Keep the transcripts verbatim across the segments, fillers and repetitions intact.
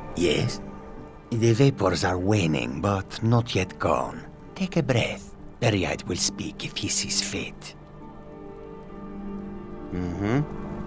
Yes? The vapors are waning, but not yet gone. Take a breath. Beriad will speak if he sees fit. Mm-hmm.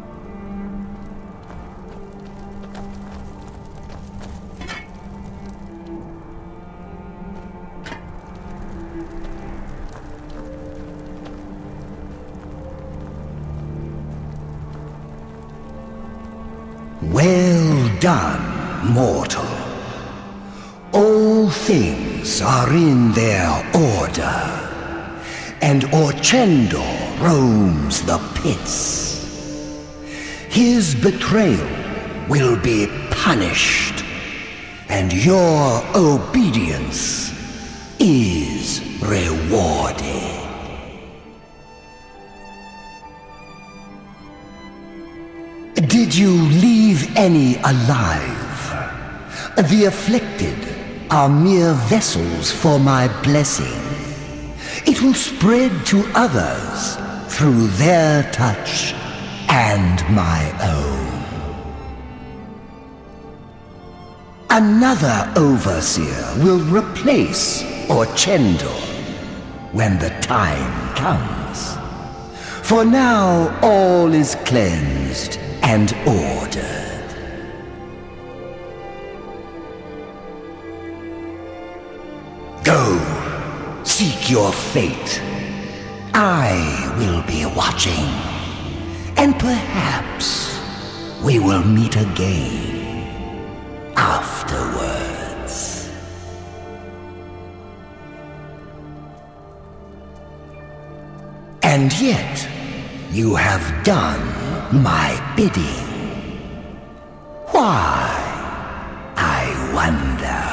Well done, mortal. All things are in their order, and Orchendor roams the pits. His betrayal will be punished, and your obedience is rewarded. Did you leave any alive? The afflicted are mere vessels for my blessing. It will spread to others through their touch and my own. Another overseer will replace Orchendor when the time comes. For now, all is cleansed and ordered. Go, seek your fate. I will be watching, and perhaps we will meet again afterwards. And yet, you have done my bidding. Why, I wonder.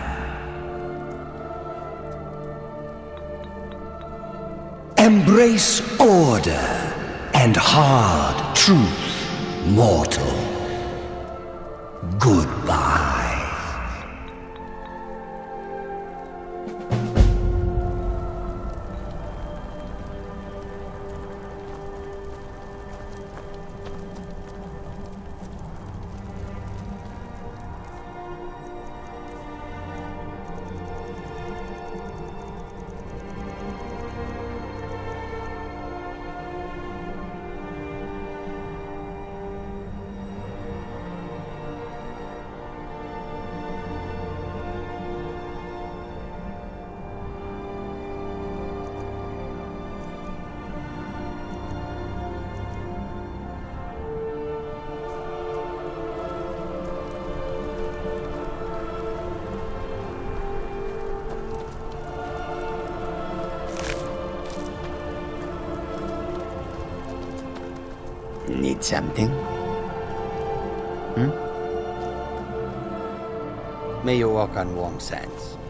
Embrace order and hard truth, mortal. Goodbye. Need something? Hmm? May you walk on warm sands.